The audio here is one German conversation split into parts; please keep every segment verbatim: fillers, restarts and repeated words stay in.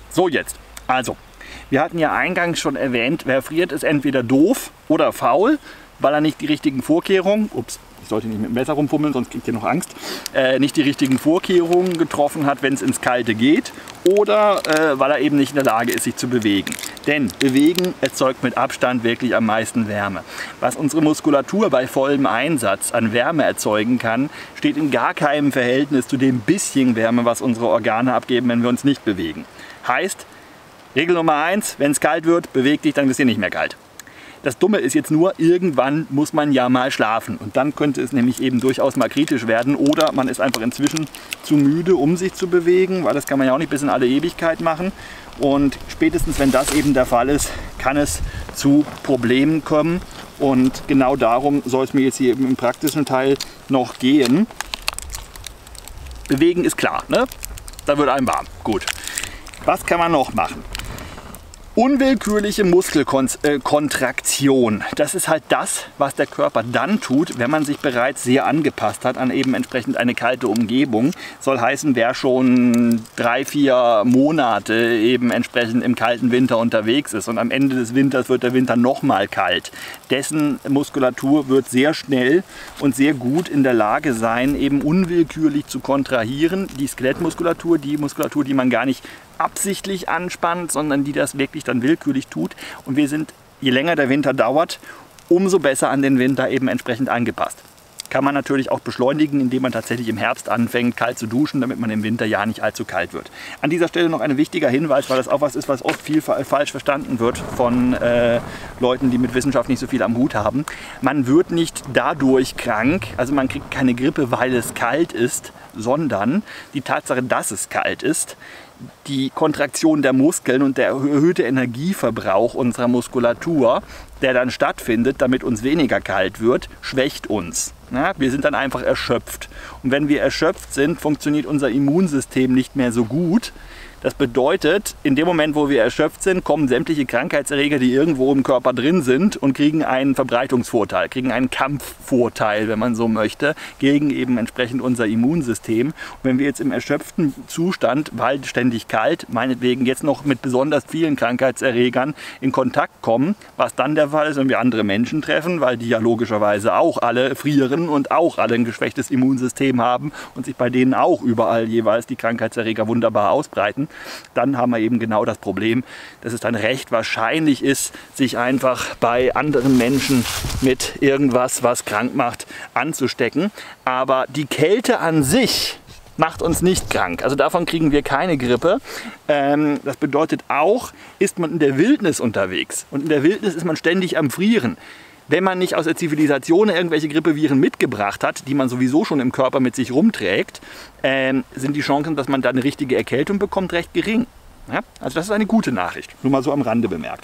So, jetzt. Also, wir hatten ja eingangs schon erwähnt, wer friert, ist entweder doof oder faul, weil er nicht die richtigen Vorkehrungen, ups, ich sollte nicht mit dem Messer rumfummeln, sonst kriegt ihr noch Angst, äh, nicht die richtigen Vorkehrungen getroffen hat, wenn es ins Kalte geht, oder äh, weil er eben nicht in der Lage ist, sich zu bewegen. Denn Bewegen erzeugt mit Abstand wirklich am meisten Wärme. Was unsere Muskulatur bei vollem Einsatz an Wärme erzeugen kann, steht in gar keinem Verhältnis zu dem bisschen Wärme, was unsere Organe abgeben, wenn wir uns nicht bewegen. Heißt, Regel Nummer eins, wenn es kalt wird, beweg dich, dann ist dir nicht mehr kalt. Das Dumme ist jetzt nur, irgendwann muss man ja mal schlafen. Und dann könnte es nämlich eben durchaus mal kritisch werden. Oder man ist einfach inzwischen zu müde, um sich zu bewegen, weil das kann man ja auch nicht bis in alle Ewigkeit machen. Und spätestens, wenn das eben der Fall ist, kann es zu Problemen kommen. Und genau darum soll es mir jetzt hier im praktischen Teil noch gehen. Bewegen ist klar, ne? Da wird einem warm. Gut. Was kann man noch machen? Unwillkürliche Muskelkontraktion, das ist halt das, was der Körper dann tut, wenn man sich bereits sehr angepasst hat an eben entsprechend eine kalte Umgebung. Soll heißen, wer schon drei, vier Monate eben entsprechend im kalten Winter unterwegs ist und am Ende des Winters wird der Winter nochmal kalt. Dessen Muskulatur wird sehr schnell und sehr gut in der Lage sein, eben unwillkürlich zu kontrahieren. Die Skelettmuskulatur, die Muskulatur, die man gar nicht absichtlich anspannt, sondern die das wirklich dann willkürlich tut. Und wir sind, je länger der Winter dauert, umso besser an den Winter eben entsprechend angepasst. Kann man natürlich auch beschleunigen, indem man tatsächlich im Herbst anfängt, kalt zu duschen, damit man im Winter ja nicht allzu kalt wird. An dieser Stelle noch ein wichtiger Hinweis, weil das auch was ist, was oft viel falsch verstanden wird von äh, Leuten, die mit Wissenschaft nicht so viel am Hut haben. Man wird nicht dadurch krank, also man kriegt keine Grippe, weil es kalt ist, sondern die Tatsache, dass es kalt ist, die Kontraktion der Muskeln und der erhöhte Energieverbrauch unserer Muskulatur, der dann stattfindet, damit uns weniger kalt wird, schwächt uns. Ja, wir sind dann einfach erschöpft. Und wenn wir erschöpft sind, funktioniert unser Immunsystem nicht mehr so gut. Das bedeutet, in dem Moment, wo wir erschöpft sind, kommen sämtliche Krankheitserreger, die irgendwo im Körper drin sind und kriegen einen Verbreitungsvorteil, kriegen einen Kampfvorteil, wenn man so möchte, gegen eben entsprechend unser Immunsystem. Und wenn wir jetzt im erschöpften Zustand, weil ständig kalt, meinetwegen jetzt noch mit besonders vielen Krankheitserregern in Kontakt kommen, was dann der Fall ist, wenn wir andere Menschen treffen, weil die ja logischerweise auch alle frieren und auch alle ein geschwächtes Immunsystem haben und sich bei denen auch überall jeweils die Krankheitserreger wunderbar ausbreiten, dann haben wir eben genau das Problem, dass es dann recht wahrscheinlich ist, sich einfach bei anderen Menschen mit irgendwas, was krank macht, anzustecken. Aber die Kälte an sich macht uns nicht krank. Also davon kriegen wir keine Grippe. Ähm, das bedeutet auch, ist man in der Wildnis unterwegs. Und in der Wildnis ist man ständig am Frieren. Wenn man nicht aus der Zivilisation irgendwelche Grippeviren mitgebracht hat, die man sowieso schon im Körper mit sich rumträgt, ähm, sind die Chancen, dass man da eine richtige Erkältung bekommt, recht gering. Ja? Also das ist eine gute Nachricht, nur mal so am Rande bemerkt.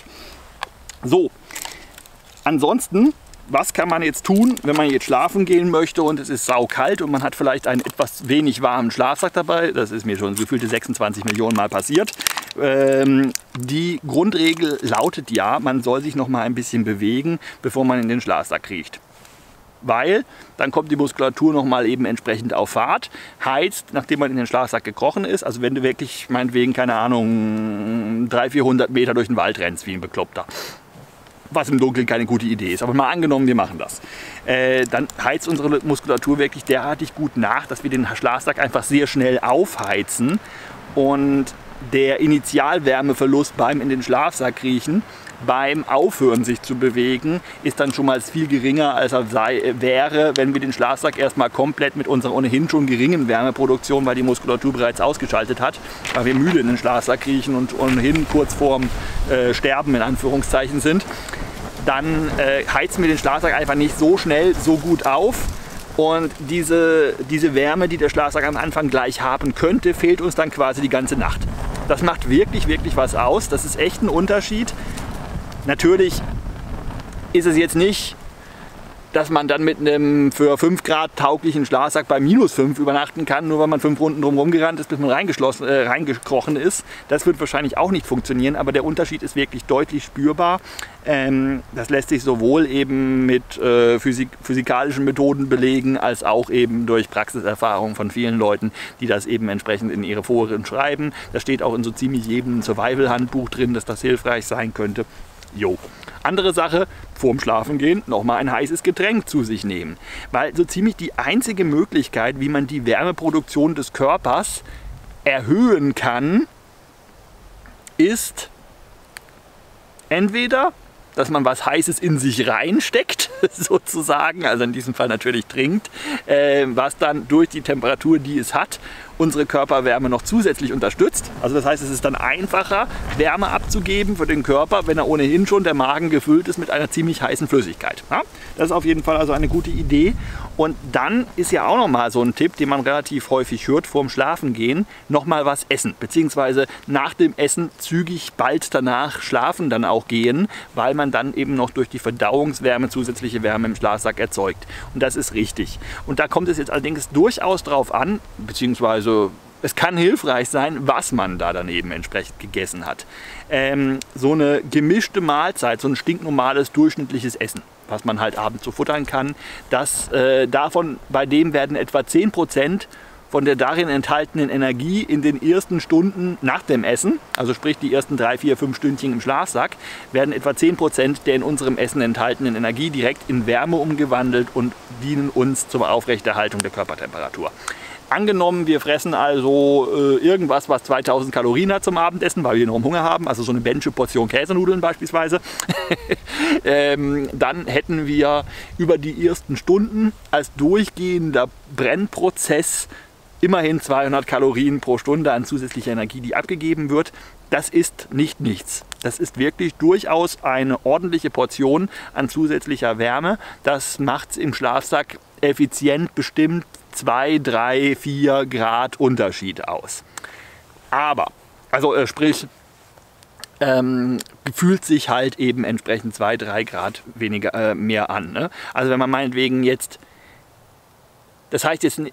So, ansonsten, was kann man jetzt tun, wenn man jetzt schlafen gehen möchte und es ist saukalt und man hat vielleicht einen etwas wenig warmen Schlafsack dabei? Das ist mir schon gefühlte sechsundzwanzig Millionen Mal passiert. Ähm, die Grundregel lautet ja, man soll sich noch mal ein bisschen bewegen, bevor man in den Schlafsack kriecht. Weil dann kommt die Muskulatur noch mal eben entsprechend auf Fahrt, heizt, nachdem man in den Schlafsack gekrochen ist. Also wenn du wirklich, meinetwegen, keine Ahnung, dreihundert, vierhundert Meter durch den Wald rennst wie ein Bekloppter. Was im Dunkeln keine gute Idee ist. Aber mal angenommen, wir machen das. Äh, dann heizt unsere Muskulatur wirklich derartig gut nach, dass wir den Schlafsack einfach sehr schnell aufheizen. Und der Initialwärmeverlust beim in den Schlafsack kriechen, beim Aufhören sich zu bewegen, ist dann schon mal viel geringer, als er sei, wäre, wenn wir den Schlafsack erstmal komplett mit unserer ohnehin schon geringen Wärmeproduktion, weil die Muskulatur bereits ausgeschaltet hat, weil wir müde in den Schlafsack kriechen und ohnehin kurz vorm äh, Sterben in Anführungszeichen sind, dann äh, heizen wir den Schlafsack einfach nicht so schnell, so gut auf. Und diese, diese Wärme, die der Schlafsack am Anfang gleich haben könnte, fehlt uns dann quasi die ganze Nacht. Das macht wirklich, wirklich was aus. Das ist echt ein Unterschied. Natürlich ist es jetzt nicht dass man dann mit einem für fünf Grad tauglichen Schlafsack bei minus fünf übernachten kann, nur weil man fünf Runden drumherum gerannt ist, bis man reingeschlossen, äh, reingekrochen ist. Das wird wahrscheinlich auch nicht funktionieren, aber der Unterschied ist wirklich deutlich spürbar. Ähm, das lässt sich sowohl eben mit äh, Physik, physikalischen Methoden belegen, als auch eben durch Praxiserfahrung von vielen Leuten, die das eben entsprechend in ihre Foren schreiben. Da steht auch in so ziemlich jedem Survival-Handbuch drin, dass das hilfreich sein könnte. Jo. Andere Sache, vorm Schlafengehen nochmal ein heißes Getränk zu sich nehmen. Weil so ziemlich die einzige Möglichkeit, wie man die Wärmeproduktion des Körpers erhöhen kann, ist entweder, dass man was Heißes in sich reinsteckt, sozusagen, also in diesem Fall natürlich trinkt, äh, was dann durch die Temperatur, die es hat, unsere Körperwärme noch zusätzlich unterstützt. Also das heißt, es ist dann einfacher, Wärme abzugeben für den Körper, wenn er ohnehin schon der Magen gefüllt ist mit einer ziemlich heißen Flüssigkeit. Ja? Das ist auf jeden Fall also eine gute Idee. Und dann ist ja auch noch mal so ein Tipp, den man relativ häufig hört, vorm Schlafengehen, noch mal was essen, beziehungsweise nach dem Essen zügig bald danach schlafen dann auch gehen, weil man dann eben noch durch die Verdauungswärme zusätzliche Wärme im Schlafsack erzeugt. Und das ist richtig. Und da kommt es jetzt allerdings durchaus drauf an, beziehungsweise Also es kann hilfreich sein, was man da daneben entsprechend gegessen hat. Ähm, so eine gemischte Mahlzeit, so ein stinknormales durchschnittliches Essen, was man halt abends so futtern kann, das, äh, davon, bei dem werden etwa zehn Prozent von der darin enthaltenen Energie in den ersten Stunden nach dem Essen, also sprich die ersten drei, vier, fünf Stündchen im Schlafsack, werden etwa zehn Prozent der in unserem Essen enthaltenen Energie direkt in Wärme umgewandelt und dienen uns zur Aufrechterhaltung der Körpertemperatur. Angenommen, wir fressen also äh, irgendwas, was zweitausend Kalorien hat zum Abendessen, weil wir enorm Hunger haben, also so eine Bändche Portion Käsenudeln beispielsweise, ähm, dann hätten wir über die ersten Stunden als durchgehender Brennprozess immerhin zweihundert Kalorien pro Stunde an zusätzlicher Energie, die abgegeben wird. Das ist nicht nichts. Das ist wirklich durchaus eine ordentliche Portion an zusätzlicher Wärme. Das macht es im Schlafsack effizient bestimmt zwei, drei, vier Grad Unterschied aus. Aber, also äh, sprich, ähm, fühlt sich halt eben entsprechend zwei, drei Grad weniger, äh, mehr an. Ne? Also wenn man meinetwegen jetzt, das heißt jetzt nicht,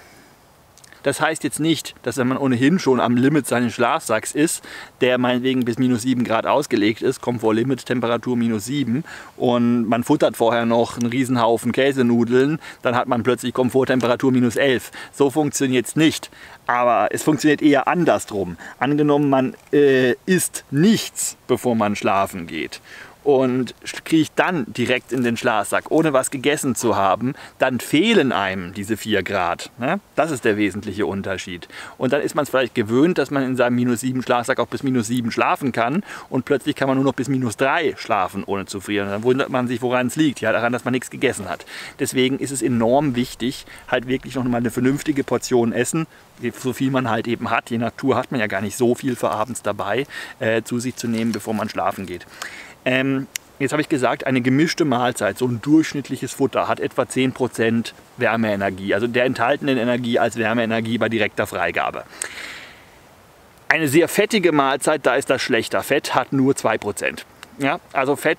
Das heißt jetzt nicht, dass wenn man ohnehin schon am Limit seines Schlafsacks ist, der meinetwegen bis minus sieben Grad ausgelegt ist, Komfort-Limit, Temperatur minus sieben, und man futtert vorher noch einen Riesenhaufen Käsenudeln, dann hat man plötzlich Komforttemperatur minus elf. So funktioniert es nicht. Aber es funktioniert eher andersrum. Angenommen, man äh, isst nichts, bevor man schlafen geht, und kriecht dann direkt in den Schlafsack, ohne was gegessen zu haben, dann fehlen einem diese vier Grad. Ne? Das ist der wesentliche Unterschied. Und dann ist man es vielleicht gewöhnt, dass man in seinem minus sieben Schlafsack auch bis minus sieben schlafen kann, und plötzlich kann man nur noch bis minus drei schlafen, ohne zu frieren. Dann wundert man sich, woran es liegt. Ja, daran, dass man nichts gegessen hat. Deswegen ist es enorm wichtig, halt wirklich noch mal eine vernünftige Portion Essen, so viel man halt eben hat, je nach Tour hat man ja gar nicht so viel für abends dabei, äh, zu sich zu nehmen, bevor man schlafen geht. Ähm, jetzt habe ich gesagt, eine gemischte Mahlzeit, so ein durchschnittliches Futter, hat etwa zehn Prozent Wärmeenergie, also der enthaltenen Energie als Wärmeenergie bei direkter Freigabe. Eine sehr fettige Mahlzeit, da ist das schlechter. Fett hat nur zwei Prozent. Ja, also Fett...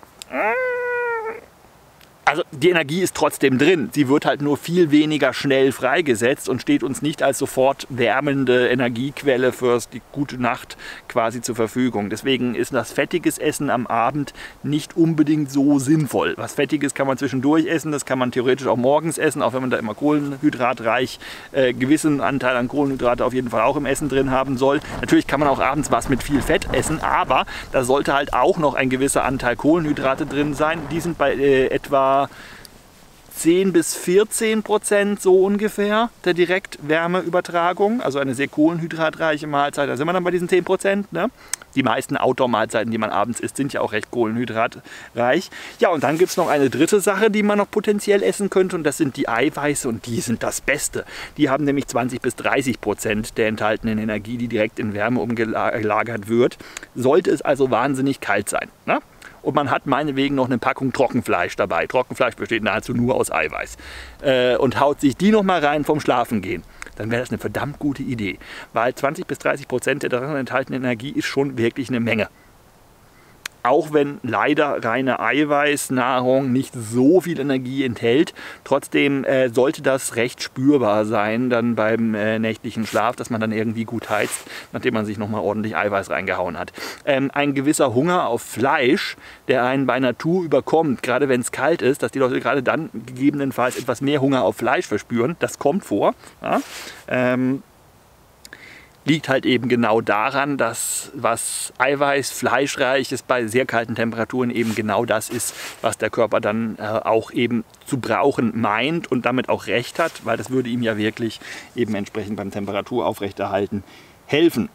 Also die Energie ist trotzdem drin, sie wird halt nur viel weniger schnell freigesetzt und steht uns nicht als sofort wärmende Energiequelle für die gute Nacht quasi zur Verfügung. Deswegen ist das fettiges Essen am Abend nicht unbedingt so sinnvoll. Was Fettiges kann man zwischendurch essen, das kann man theoretisch auch morgens essen, auch wenn man da immer kohlenhydratreich äh, gewissen Anteil an Kohlenhydrate auf jeden Fall auch im Essen drin haben soll. Natürlich kann man auch abends was mit viel Fett essen, aber da sollte halt auch noch ein gewisser Anteil Kohlenhydrate drin sein. Die sind bei äh, etwa zehn bis vierzehn Prozent so ungefähr der Direktwärmeübertragung, also eine sehr kohlenhydratreiche Mahlzeit, da sind wir dann bei diesen zehn Prozent. Ne? Die meisten Outdoor-Mahlzeiten, die man abends isst, sind ja auch recht kohlenhydratreich. Ja, und dann gibt es noch eine dritte Sache, die man noch potenziell essen könnte, und das sind die Eiweiße, und die sind das Beste. Die haben nämlich zwanzig bis dreißig Prozent der enthaltenen Energie, die direkt in Wärme umgelagert wird. Sollte es also wahnsinnig kalt sein. Ne? Und man hat meinetwegen noch eine Packung Trockenfleisch dabei. Trockenfleisch besteht nahezu nur aus Eiweiß. Äh, und haut sich die noch mal rein vom Schlafengehen. Dann wäre das eine verdammt gute Idee. Weil zwanzig bis dreißig Prozent der darin enthaltenen Energie ist schon wirklich eine Menge. auch wenn leider reine Eiweißnahrung nicht so viel Energie enthält. Trotzdem äh, sollte das recht spürbar sein dann beim äh, nächtlichen Schlaf, dass man dann irgendwie gut heizt, nachdem man sich nochmal ordentlich Eiweiß reingehauen hat. Ähm, ein gewisser Hunger auf Fleisch, der einen bei Natur überkommt, gerade wenn es kalt ist, dass die Leute gerade dann gegebenenfalls etwas mehr Hunger auf Fleisch verspüren, das kommt vor. Ja? Ähm, liegt halt eben genau daran, dass was Eiweiß, Fleischreiches bei sehr kalten Temperaturen eben genau das ist, was der Körper dann äh, auch eben zu brauchen meint und damit auch recht hat, weil das würde ihm ja wirklich eben entsprechend beim Temperaturaufrechterhalten helfen.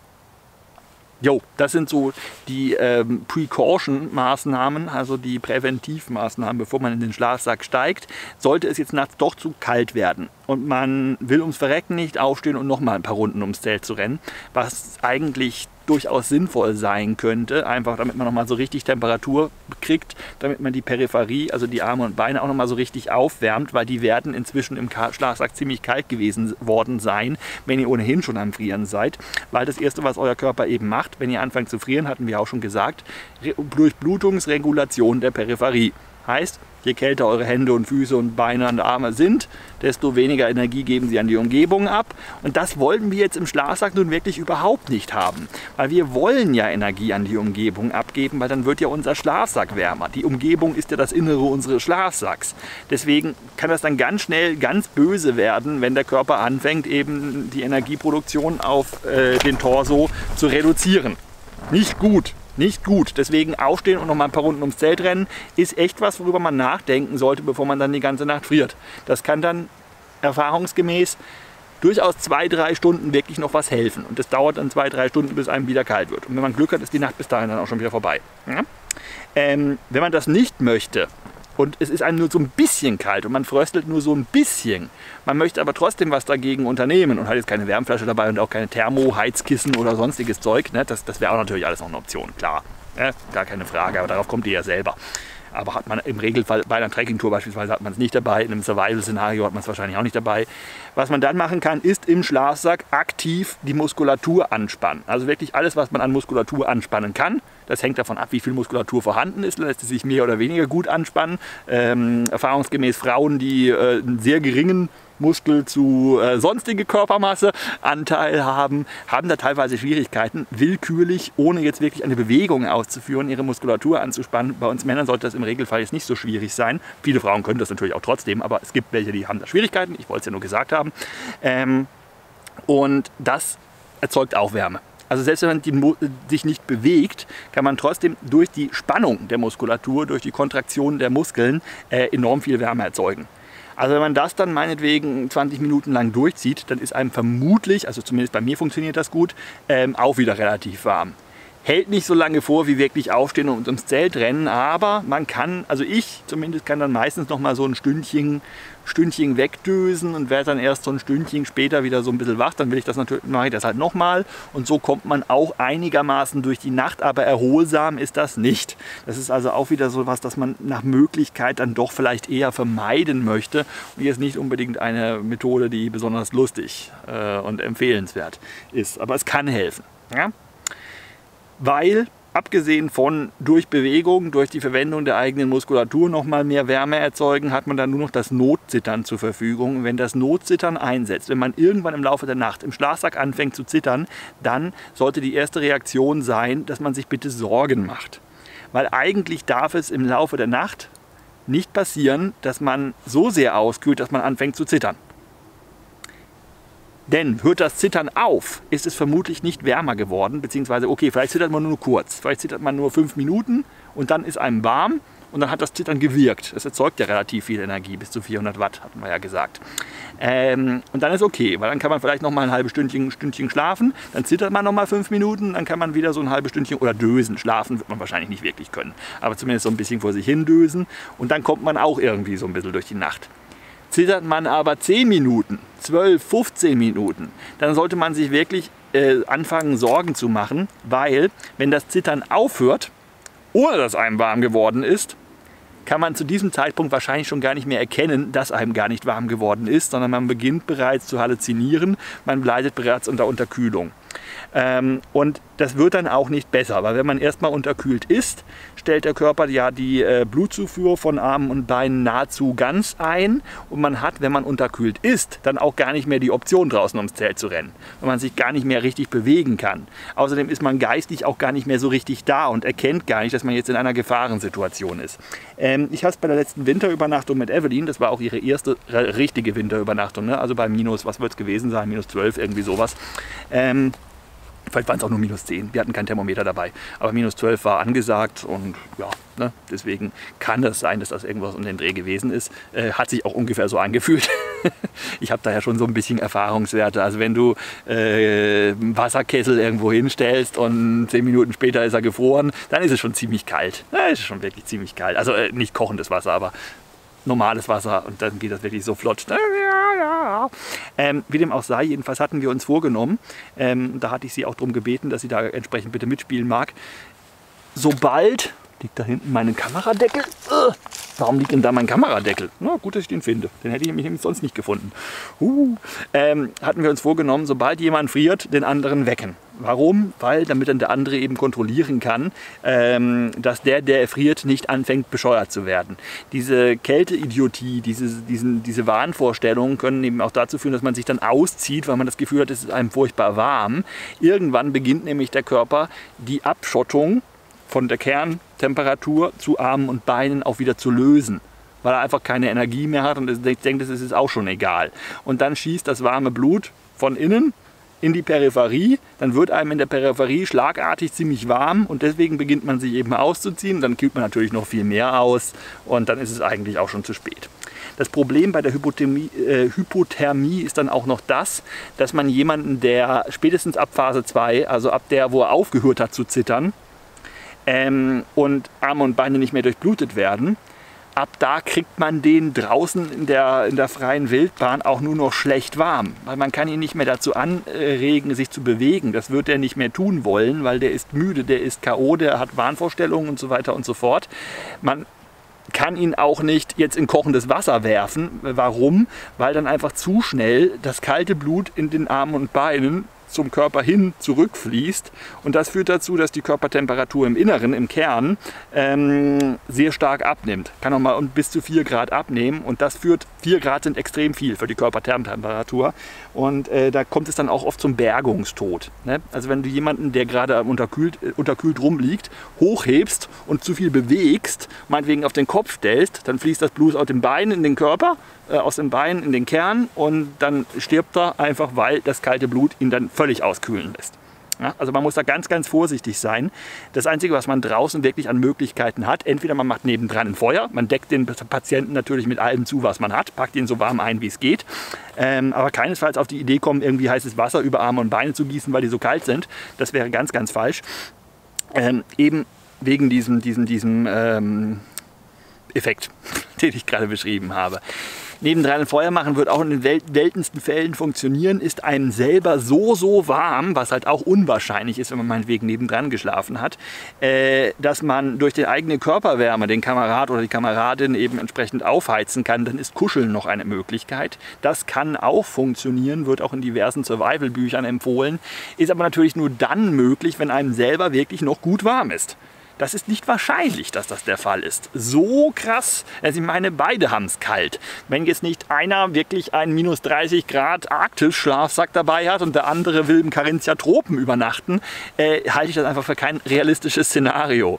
Jo, das sind so die ähm, Precaution-Maßnahmen, also die Präventivmaßnahmen, bevor man in den Schlafsack steigt. Sollte es jetzt nachts doch zu kalt werden und man will ums Verrecken nicht aufstehen und nochmal ein paar Runden ums Zelt zu rennen, was eigentlich durchaus sinnvoll sein könnte, einfach damit man nochmal so richtig Temperatur kriegt, damit man die Peripherie, also die Arme und Beine auch nochmal so richtig aufwärmt, weil die werden inzwischen im Schlafsack ziemlich kalt gewesen worden sein, wenn ihr ohnehin schon am Frieren seid, weil das Erste, was euer Körper eben macht, wenn ihr anfangt zu frieren, hatten wir auch schon gesagt, Durchblutungsregulation der Peripherie. Heißt, je kälter eure Hände und Füße und Beine und Arme sind, desto weniger Energie geben sie an die Umgebung ab. Und das wollten wir jetzt im Schlafsack nun wirklich überhaupt nicht haben. Weil wir wollen ja Energie an die Umgebung abgeben, weil dann wird ja unser Schlafsack wärmer. Die Umgebung ist ja das Innere unseres Schlafsacks. Deswegen kann das dann ganz schnell ganz böse werden, wenn der Körper anfängt, eben die Energieproduktion auf äh, den Torso zu reduzieren. Nicht gut. Nicht gut. Deswegen aufstehen und noch mal ein paar Runden ums Zelt rennen ist echt was, worüber man nachdenken sollte, bevor man dann die ganze Nacht friert. Das kann dann erfahrungsgemäß durchaus zwei, drei Stunden wirklich noch was helfen. Und das dauert dann zwei, drei Stunden, bis einem wieder kalt wird. Und wenn man Glück hat, ist die Nacht bis dahin dann auch schon wieder vorbei. Ja? Ähm, wenn man das nicht möchte und es ist einem nur so ein bisschen kalt und man fröstelt nur so ein bisschen, man möchte aber trotzdem was dagegen unternehmen und hat jetzt keine Wärmflasche dabei und auch keine Thermo, Heizkissen oder sonstiges Zeug, ne? das, das wäre auch natürlich alles noch eine Option, klar, ne? Gar keine Frage, aber darauf kommt ihr ja selber. Aber hat man im Regelfall bei einer Trekkingtour beispielsweise hat man es nicht dabei, in einem Survival-Szenario hat man es wahrscheinlich auch nicht dabei. Was man dann machen kann, ist im Schlafsack aktiv die Muskulatur anspannen. Also wirklich alles, was man an Muskulatur anspannen kann. Das hängt davon ab, wie viel Muskulatur vorhanden ist. Lässt es sich mehr oder weniger gut anspannen. Ähm, erfahrungsgemäß Frauen, die äh, einen sehr geringen Muskel zu äh, sonstige Körpermasse Anteil haben, haben da teilweise Schwierigkeiten, willkürlich, ohne jetzt wirklich eine Bewegung auszuführen, ihre Muskulatur anzuspannen. Bei uns Männern sollte das im Regelfall jetzt nicht so schwierig sein. Viele Frauen können das natürlich auch trotzdem, aber es gibt welche, die haben da Schwierigkeiten. Ich wollte es ja nur gesagt haben. Ähm, und das erzeugt auch Wärme. Also selbst wenn man die, sich nicht bewegt, kann man trotzdem durch die Spannung der Muskulatur, durch die Kontraktion der Muskeln äh, enorm viel Wärme erzeugen. Also wenn man das dann meinetwegen zwanzig Minuten lang durchzieht, dann ist einem vermutlich, also zumindest bei mir funktioniert das gut, ähm, auch wieder relativ warm. Hält nicht so lange vor, wie wirklich aufstehen und ums Zelt rennen, aber man kann, also ich zumindest kann dann meistens noch mal so ein Stündchen, Stündchen wegdösen und werde dann erst so ein Stündchen später wieder so ein bisschen wach. Dann will ich das natürlich, mache ich das halt nochmal und so kommt man auch einigermaßen durch die Nacht, aber erholsam ist das nicht. Das ist also auch wieder so was, das man nach Möglichkeit dann doch vielleicht eher vermeiden möchte und jetzt nicht unbedingt eine Methode, die besonders lustig äh, und empfehlenswert ist, aber es kann helfen. Ja? Weil, abgesehen von durch Bewegung, durch die Verwendung der eigenen Muskulatur nochmal mehr Wärme erzeugen, hat man dann nur noch das Notzittern zur Verfügung. Wenn das Notzittern einsetzt, wenn man irgendwann im Laufe der Nacht im Schlafsack anfängt zu zittern, dann sollte die erste Reaktion sein, dass man sich bitte Sorgen macht. Weil eigentlich darf es im Laufe der Nacht nicht passieren, dass man so sehr auskühlt, dass man anfängt zu zittern. Denn hört das Zittern auf, ist es vermutlich nicht wärmer geworden, beziehungsweise, okay, vielleicht zittert man nur kurz, vielleicht zittert man nur fünf Minuten und dann ist einem warm und dann hat das Zittern gewirkt. Es erzeugt ja relativ viel Energie, bis zu vierhundert Watt, hatten wir ja gesagt. Ähm, und dann ist okay, weil dann kann man vielleicht noch mal ein halbes Stündchen, Stündchen schlafen, dann zittert man noch mal fünf Minuten, dann kann man wieder so ein halbes Stündchen oder dösen. Schlafen wird man wahrscheinlich nicht wirklich können, aber zumindest so ein bisschen vor sich hin dösen und dann kommt man auch irgendwie so ein bisschen durch die Nacht. Zittert man aber zehn Minuten, zwölf, fünfzehn Minuten, dann sollte man sich wirklich äh, anfangen, Sorgen zu machen, weil wenn das Zittern aufhört, ohne dass einem warm geworden ist, kann man zu diesem Zeitpunkt wahrscheinlich schon gar nicht mehr erkennen, dass einem gar nicht warm geworden ist, sondern man beginnt bereits zu halluzinieren, man leidet bereits unter Unterkühlung. Ähm, und das wird dann auch nicht besser, weil wenn man erstmal unterkühlt ist, stellt der Körper ja die äh, Blutzufuhr von Armen und Beinen nahezu ganz ein und man hat, wenn man unterkühlt ist, dann auch gar nicht mehr die Option draußen ums Zelt zu rennen, weil man sich gar nicht mehr richtig bewegen kann. Außerdem ist man geistig auch gar nicht mehr so richtig da und erkennt gar nicht, dass man jetzt in einer Gefahrensituation ist. Ähm, ich habe es bei der letzten Winterübernachtung mit Evelyn, das war auch ihre erste richtige Winterübernachtung, ne? Also bei minus, was wird es gewesen sein, minus zwölf, irgendwie sowas. Ähm, Vielleicht waren es auch nur minus zehn, wir hatten kein Thermometer dabei, aber minus zwölf war angesagt und ja, ne, deswegen kann das sein, dass das irgendwas um den Dreh gewesen ist. Äh, hat sich auch ungefähr so angefühlt. Ich habe da ja schon so ein bisschen Erfahrungswerte, also wenn du äh, einen Wasserkessel irgendwo hinstellst und zehn Minuten später ist er gefroren, dann ist es schon ziemlich kalt. Ja, ist schon wirklich ziemlich kalt, also äh, nicht kochendes Wasser, aber normales Wasser und dann geht das wirklich so flott. Ähm, wie dem auch sei, jedenfalls hatten wir uns vorgenommen, ähm, da hatte ich sie auch darum gebeten, dass sie da entsprechend bitte mitspielen mag. Sobald, liegt da hinten mein Kameradeckel, uh, warum liegt denn da mein Kameradeckel? Na gut, dass ich den finde, den hätte ich nämlich sonst nicht gefunden. Uh, ähm, hatten wir uns vorgenommen, sobald jemand friert, den anderen wecken. Warum? Weil damit dann der andere eben kontrollieren kann, ähm, dass der, der friert, nicht anfängt bescheuert zu werden. Diese Kälteidiotie, diese, diesen, diese Wahnvorstellungen können eben auch dazu führen, dass man sich dann auszieht, weil man das Gefühl hat, es ist einem furchtbar warm. Irgendwann beginnt nämlich der Körper die Abschottung von der Kerntemperatur zu Armen und Beinen auch wieder zu lösen, weil er einfach keine Energie mehr hat und denkt, es ist auch schon egal. Und dann schießt das warme Blut von innen in die Peripherie, dann wird einem in der Peripherie schlagartig ziemlich warm und deswegen beginnt man sich eben auszuziehen, dann kühlt man natürlich noch viel mehr aus und dann ist es eigentlich auch schon zu spät. Das Problem bei der Hypothermie, äh, Hypothermie ist dann auch noch das, dass man jemanden, der spätestens ab Phase zwei, also ab der, wo er aufgehört hat zu zittern ähm, und Arme und Beine nicht mehr durchblutet werden, ab da kriegt man den draußen in der, in der freien Wildbahn auch nur noch schlecht warm. Weil man kann ihn nicht mehr dazu anregen, sich zu bewegen. Das wird er nicht mehr tun wollen, weil der ist müde, der ist K O, der hat Wahnvorstellungen und so weiter und so fort. Man kann ihn auch nicht jetzt in kochendes Wasser werfen. Warum? Weil dann einfach zu schnell das kalte Blut in den Armen und Beinen zum Körper hin zurückfließt und das führt dazu, dass die Körpertemperatur im Inneren, im Kern, ähm, sehr stark abnimmt. Kann auch mal um bis zu vier Grad abnehmen und das führt, vier Grad sind extrem viel für die Körpertemperatur und äh, da kommt es dann auch oft zum Bergungstod. Ne? Also wenn du jemanden, der gerade unterkühlt, unterkühlt rumliegt, hochhebst und zu viel bewegst, meinetwegen auf den Kopf stellst, dann fließt das Blut aus dem Bein in den Körper, äh, aus dem Bein in den Kern und dann stirbt er einfach, weil das kalte Blut ihn dann völlig auskühlen lässt. Ja, also man muss da ganz, ganz vorsichtig sein. Das Einzige, was man draußen wirklich an Möglichkeiten hat, entweder man macht nebendran ein Feuer, man deckt den Patienten natürlich mit allem zu, was man hat, packt ihn so warm ein, wie es geht, ähm, aber keinesfalls auf die Idee kommen, irgendwie heißes Wasser über Arme und Beine zu gießen, weil die so kalt sind. Das wäre ganz, ganz falsch. Ähm, eben wegen diesem, diesem, diesem ähm, Effekt, den ich gerade beschrieben habe. Nebendran ein Feuer machen wird auch in den seltensten Fällen funktionieren, ist einem selber so, so warm, was halt auch unwahrscheinlich ist, wenn man meinetwegen nebendran geschlafen hat, äh, dass man durch die eigene Körperwärme den Kamerad oder die Kameradin eben entsprechend aufheizen kann, dann ist Kuscheln noch eine Möglichkeit. Das kann auch funktionieren, wird auch in diversen Survival-Büchern empfohlen, ist aber natürlich nur dann möglich, wenn einem selber wirklich noch gut warm ist. Das ist nicht wahrscheinlich, dass das der Fall ist. So krass, also ich meine, beide haben es kalt. Wenn jetzt nicht einer wirklich einen minus dreißig Grad Arktis-Schlafsack dabei hat und der andere will im Carinthia Tropen übernachten, äh, halte ich das einfach für kein realistisches Szenario.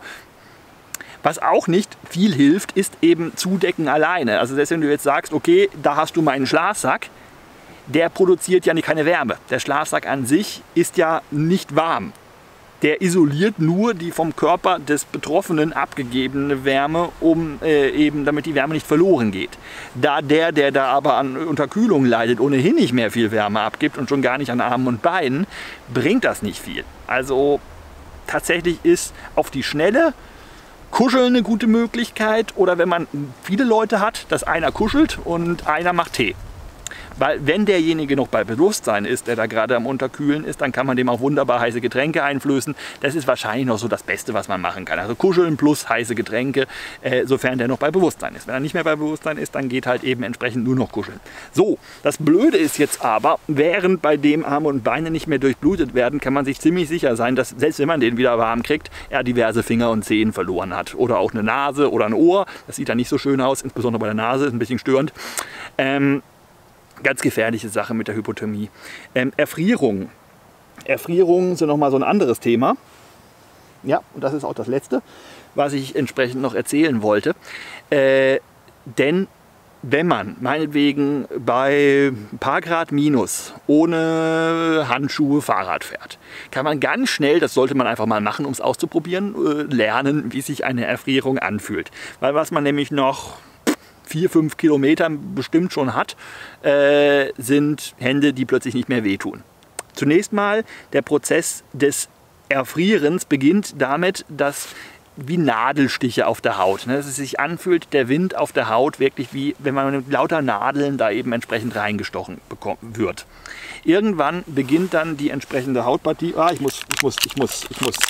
Was auch nicht viel hilft, ist eben Zudecken alleine. Also selbst wenn du jetzt sagst, okay, da hast du meinen Schlafsack, der produziert ja keine Wärme. Der Schlafsack an sich ist ja nicht warm. Der isoliert nur die vom Körper des Betroffenen abgegebene Wärme, um äh, eben, damit die Wärme nicht verloren geht. Da der, der da aber an Unterkühlung leidet, ohnehin nicht mehr viel Wärme abgibt und schon gar nicht an Armen und Beinen, bringt das nicht viel. Also tatsächlich ist auf die Schnelle Kuscheln eine gute Möglichkeit oder wenn man viele Leute hat, dass einer kuschelt und einer macht Tee. Weil wenn derjenige noch bei Bewusstsein ist, der da gerade am Unterkühlen ist, dann kann man dem auch wunderbar heiße Getränke einflößen. Das ist wahrscheinlich noch so das Beste, was man machen kann. Also kuscheln plus heiße Getränke, äh, sofern der noch bei Bewusstsein ist. Wenn er nicht mehr bei Bewusstsein ist, dann geht halt eben entsprechend nur noch kuscheln. So, das Blöde ist jetzt aber, während bei dem Arme und Beine nicht mehr durchblutet werden, kann man sich ziemlich sicher sein, dass selbst wenn man den wieder warm kriegt, er diverse Finger und Zehen verloren hat. Oder auch eine Nase oder ein Ohr. Das sieht dann nicht so schön aus, insbesondere bei der Nase, ist ein bisschen störend. Ähm, Ganz gefährliche Sache mit der Hypothermie. Ähm, Erfrierungen. Erfrierungen sind nochmal so ein anderes Thema. Ja, und das ist auch das Letzte, was ich entsprechend noch erzählen wollte. Äh, denn wenn man meinetwegen bei ein paar Grad minus ohne Handschuhe Fahrrad fährt, kann man ganz schnell, das sollte man einfach mal machen, um es auszuprobieren, äh, lernen, wie sich eine Erfrierung anfühlt. Weil was man nämlich noch vier, fünf Kilometer bestimmt schon hat, äh, sind Hände, die plötzlich nicht mehr wehtun. Zunächst mal, der Prozess des Erfrierens beginnt damit, dass wie Nadelstiche auf der Haut, ne, dass es sich anfühlt, der Wind auf der Haut wirklich wie, wenn man mit lauter Nadeln da eben entsprechend reingestochen wird. Irgendwann beginnt dann die entsprechende Hautpartie, ah, ich muss, ich muss, ich muss, ich muss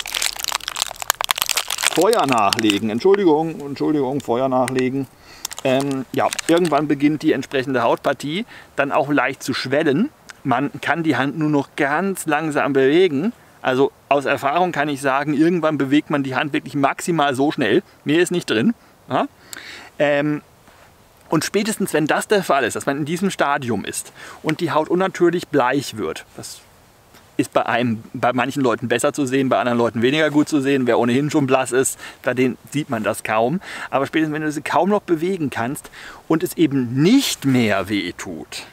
Feuer nachlegen, Entschuldigung, Entschuldigung, Feuer nachlegen. Ähm, ja, irgendwann beginnt die entsprechende Hautpartie dann auch leicht zu schwellen. Man kann die Hand nur noch ganz langsam bewegen. Also aus Erfahrung kann ich sagen, irgendwann bewegt man die Hand wirklich maximal so schnell. Mehr ist nicht drin. Ja? Ähm, und spätestens, wenn das der Fall ist, dass man in diesem Stadium ist und die Haut unnatürlich bleich wird, das ist bei, einem, bei manchen Leuten besser zu sehen, bei anderen Leuten weniger gut zu sehen. Wer ohnehin schon blass ist, bei denen sieht man das kaum. Aber spätestens, wenn du sie kaum noch bewegen kannst und es eben nicht mehr weh tut,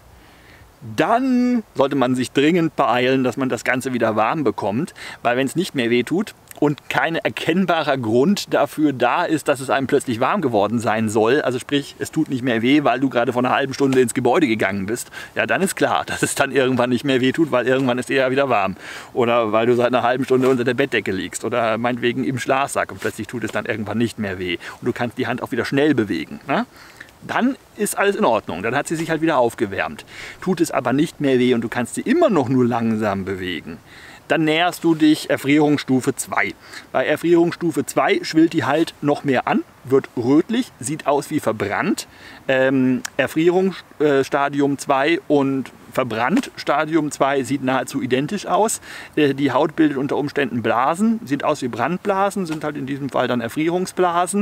dann sollte man sich dringend beeilen, dass man das Ganze wieder warm bekommt. Weil wenn es nicht mehr weh tut und kein erkennbarer Grund dafür da ist, dass es einem plötzlich warm geworden sein soll, also sprich, es tut nicht mehr weh, weil du gerade vor einer halben Stunde ins Gebäude gegangen bist, ja, dann ist klar, dass es dann irgendwann nicht mehr weh tut, weil irgendwann ist eher wieder warm. Oder weil du seit einer halben Stunde unter der Bettdecke liegst oder meinetwegen im Schlafsack und plötzlich tut es dann irgendwann nicht mehr weh. Und du kannst die Hand auch wieder schnell bewegen, ne? Dann ist alles in Ordnung, dann hat sie sich halt wieder aufgewärmt. Tut es aber nicht mehr weh und du kannst sie immer noch nur langsam bewegen, dann näherst du dich Erfrierungsstufe zwei. Bei Erfrierungsstufe zwei schwillt die halt noch mehr an, wird rötlich, sieht aus wie verbrannt. Ähm, Erfrierungsstadium zwei und verbrannt Stadium zwei sieht nahezu identisch aus. Äh, die Haut bildet unter Umständen Blasen, sieht aus wie Brandblasen, sind halt in diesem Fall dann Erfrierungsblasen.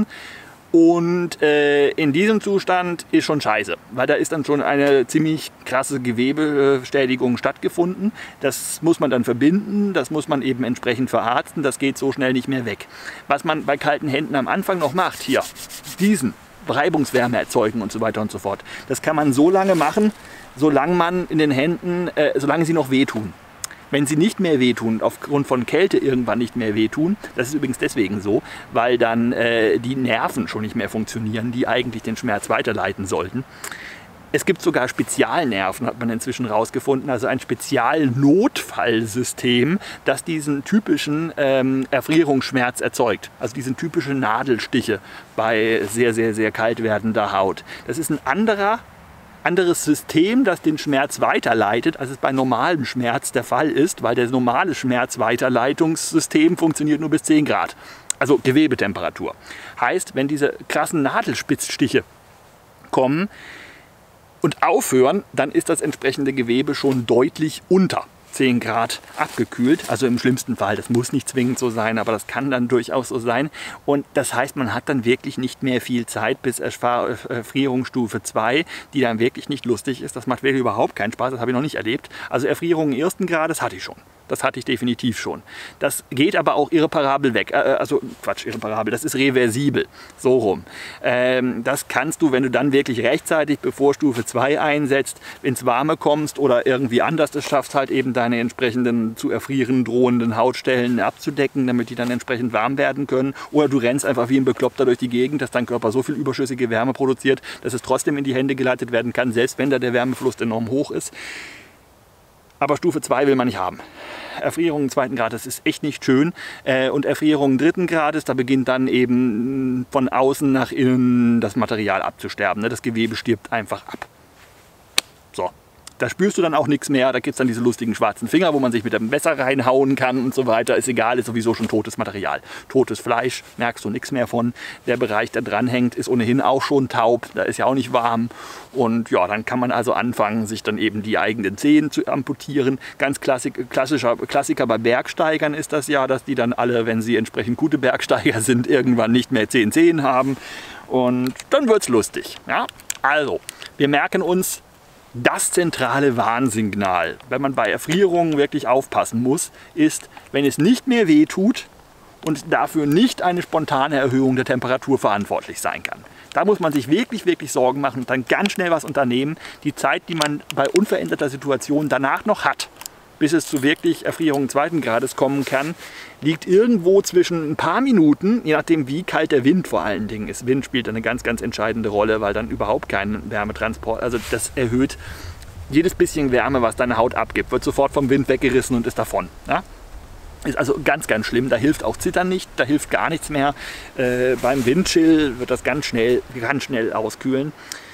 Und äh, in diesem Zustand ist schon scheiße, weil da ist dann schon eine ziemlich krasse Gewebeschädigung stattgefunden. Das muss man dann verbinden, das muss man eben entsprechend verarzten, das geht so schnell nicht mehr weg. Was man bei kalten Händen am Anfang noch macht, hier, diesen Reibungswärme erzeugen und so weiter und so fort. Das kann man so lange machen, solange man in den Händen, äh, solange sie noch wehtun. Wenn sie nicht mehr wehtun, aufgrund von Kälte irgendwann nicht mehr wehtun, das ist übrigens deswegen so, weil dann äh, die Nerven schon nicht mehr funktionieren, die eigentlich den Schmerz weiterleiten sollten. Es gibt sogar Spezialnerven, hat man inzwischen herausgefunden, also ein Spezialnotfallsystem, das diesen typischen ähm, Erfrierungsschmerz erzeugt. Also diesen typischen Nadelstiche bei sehr, sehr, sehr kalt werdender Haut. Das ist ein anderer anderes System, das den Schmerz weiterleitet, als es bei normalem Schmerz der Fall ist, weil das normale Schmerzweiterleitungssystem funktioniert nur bis zehn Grad, also Gewebetemperatur. Heißt, wenn diese krassen Nadelspitzstiche kommen und aufhören, dann ist das entsprechende Gewebe schon deutlich unter zehn Grad abgekühlt, also im schlimmsten Fall, das muss nicht zwingend so sein, aber das kann dann durchaus so sein und das heißt, man hat dann wirklich nicht mehr viel Zeit bis Erfrierungsstufe zwei, die dann wirklich nicht lustig ist, das macht wirklich überhaupt keinen Spaß, das habe ich noch nicht erlebt, also Erfrierungen ersten Grades hatte ich schon. Das hatte ich definitiv schon. Das geht aber auch irreparabel weg. Äh, also Quatsch, irreparabel, das ist reversibel. So rum. Ähm, das kannst du, wenn du dann wirklich rechtzeitig, bevor Stufe zwei einsetzt, ins Warme kommst oder irgendwie anders es schaffst, halt eben deine entsprechenden zu erfrieren drohenden Hautstellen abzudecken, damit die dann entsprechend warm werden können. Oder du rennst einfach wie ein Bekloppter durch die Gegend, dass dein Körper so viel überschüssige Wärme produziert, dass es trotzdem in die Hände geleitet werden kann, selbst wenn da der Wärmefluss enorm hoch ist. Aber Stufe zwei will man nicht haben. Erfrierungen zweiten Grades ist echt nicht schön. Und Erfrierungen dritten Grades, da beginnt dann eben von außen nach innen das Material abzusterben. Das Gewebe stirbt einfach ab. So. Da spürst du dann auch nichts mehr, da gibt es dann diese lustigen schwarzen Finger, wo man sich mit dem Messer reinhauen kann und so weiter. Ist egal, ist sowieso schon totes Material. Totes Fleisch, merkst du nichts mehr von. Der Bereich, der dranhängt, ist ohnehin auch schon taub, da ist ja auch nicht warm. Und ja, dann kann man also anfangen, sich dann eben die eigenen Zehen zu amputieren. Ganz klassik, klassischer Klassiker bei Bergsteigern ist das ja, dass die dann alle, wenn sie entsprechend gute Bergsteiger sind, irgendwann nicht mehr zehn Zehen haben. Und dann wird es lustig. Ja? Also, wir merken uns, das zentrale Warnsignal, wenn man bei Erfrierungen wirklich aufpassen muss, ist, wenn es nicht mehr weh tut und dafür nicht eine spontane Erhöhung der Temperatur verantwortlich sein kann. Da muss man sich wirklich, wirklich Sorgen machen und dann ganz schnell was unternehmen. Die Zeit, die man bei unveränderter Situation danach noch hat, bis es zu wirklich Erfrierungen zweiten Grades kommen kann, liegt irgendwo zwischen ein paar Minuten, je nachdem wie kalt der Wind vor allen Dingen ist. Wind spielt eine ganz, ganz entscheidende Rolle, weil dann überhaupt kein Wärmetransport, also das erhöht jedes bisschen Wärme, was deine Haut abgibt, wird sofort vom Wind weggerissen und ist davon. Ja? Ist also ganz, ganz schlimm. Da hilft auch Zittern nicht, da hilft gar nichts mehr. Äh, beim Windchill wird das ganz schnell, ganz schnell auskühlen.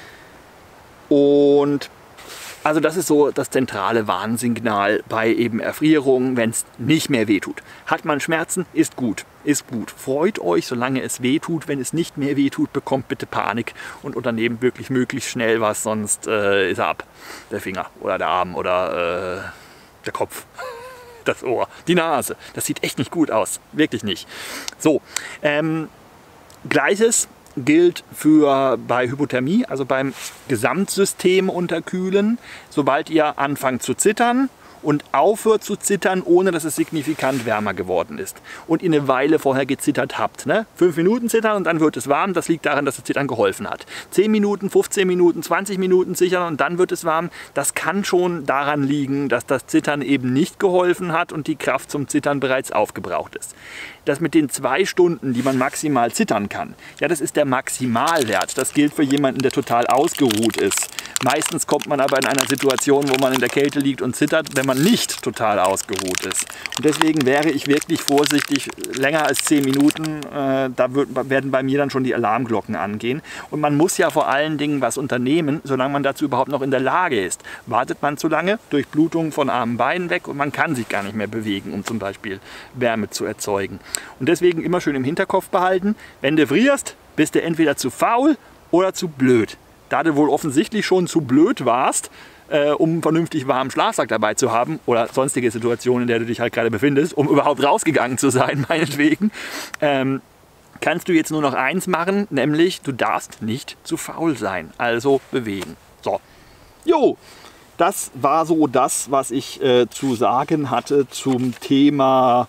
Und also das ist so das zentrale Warnsignal bei eben Erfrierungen, wenn es nicht mehr wehtut. Hat man Schmerzen, ist gut, ist gut. Freut euch, solange es wehtut. Wenn es nicht mehr wehtut, bekommt bitte Panik und unternehmt wirklich möglichst schnell was, sonst äh, ist er ab. Der Finger oder der Arm oder äh, der Kopf, das Ohr, die Nase. Das sieht echt nicht gut aus, wirklich nicht. So, ähm, Gleiches gilt für bei Hypothermie, also beim Gesamtsystem unterkühlen. Sobald ihr anfangt zu zittern und aufhört zu zittern, ohne dass es signifikant wärmer geworden ist und ihr eine Weile vorher gezittert habt. Ne? Fünf Minuten zittern und dann wird es warm, das liegt daran, dass das Zittern geholfen hat. Zehn Minuten, fünfzehn Minuten, zwanzig Minuten zittern und dann wird es warm. Das kann schon daran liegen, dass das Zittern eben nicht geholfen hat und die Kraft zum Zittern bereits aufgebraucht ist. Das mit den zwei Stunden, die man maximal zittern kann, ja, das ist der Maximalwert. Das gilt für jemanden, der total ausgeruht ist. Meistens kommt man aber in einer Situation, wo man in der Kälte liegt und zittert, wenn man nicht total ausgeruht ist. Und deswegen wäre ich wirklich vorsichtig, länger als zehn Minuten, äh, da wird, werden bei mir dann schon die Alarmglocken angehen. Und man muss ja vor allen Dingen was unternehmen, solange man dazu überhaupt noch in der Lage ist. Wartet man zu lange, Durchblutung von Armen, Beinen weg und man kann sich gar nicht mehr bewegen, um zum Beispiel Wärme zu erzeugen. Und deswegen immer schön im Hinterkopf behalten, wenn du frierst, bist du entweder zu faul oder zu blöd. Da du wohl offensichtlich schon zu blöd warst, äh, um einen vernünftig warmen Schlafsack dabei zu haben oder sonstige Situationen, in der du dich halt gerade befindest, um überhaupt rausgegangen zu sein, meinetwegen, ähm, kannst du jetzt nur noch eins machen, nämlich du darfst nicht zu faul sein, also bewegen. So, jo, das war so das, was ich äh, zu sagen hatte zum Thema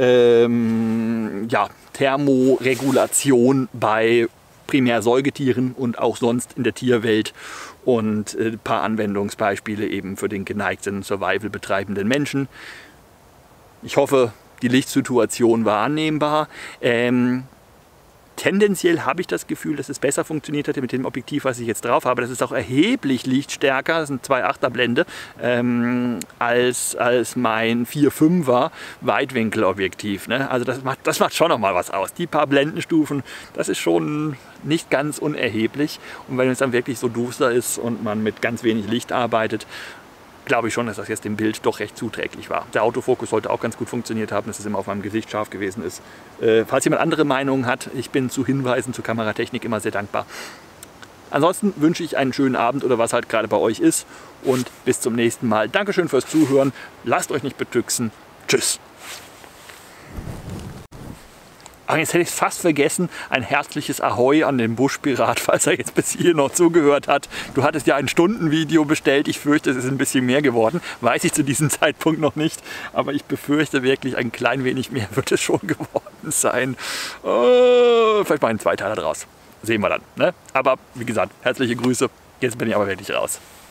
ähm, ja, Thermoregulation bei primär Säugetieren und auch sonst in der Tierwelt und ein paar Anwendungsbeispiele eben für den geneigten Survival betreibenden Menschen. Ich hoffe, die Lichtsituation war annehmbar. Ähm, tendenziell habe ich das Gefühl, dass es besser funktioniert hätte mit dem Objektiv, was ich jetzt drauf habe. Das ist auch erheblich lichtstärker, das ist eine zwei Komma achter Blende, ähm, als, als mein vier Komma fünfer Weitwinkelobjektiv. Ne? Also das macht, das macht schon noch mal was aus. Die paar Blendenstufen, das ist schon nicht ganz unerheblich. Und wenn es dann wirklich so duster ist und man mit ganz wenig Licht arbeitet, glaube ich schon, dass das jetzt dem Bild doch recht zuträglich war. Der Autofokus sollte auch ganz gut funktioniert haben, dass es immer auf meinem Gesicht scharf gewesen ist. Äh, falls jemand andere Meinungen hat, ich bin zu Hinweisen zur Kameratechnik immer sehr dankbar. Ansonsten wünsche ich einen schönen Abend oder was halt gerade bei euch ist und bis zum nächsten Mal. Dankeschön fürs Zuhören, lasst euch nicht betüxen. Tschüss. Ach, jetzt hätte ich es fast vergessen, ein herzliches Ahoi an den Buschpirat, falls er jetzt bis hier noch zugehört hat. Du hattest ja ein Stundenvideo bestellt, ich fürchte, es ist ein bisschen mehr geworden. Weiß ich zu diesem Zeitpunkt noch nicht, aber ich befürchte wirklich, ein klein wenig mehr wird es schon geworden sein. Oh, vielleicht mal ein Zweiteiler draus. Sehen wir dann. Ne? Aber wie gesagt, herzliche Grüße. Jetzt bin ich aber wirklich raus.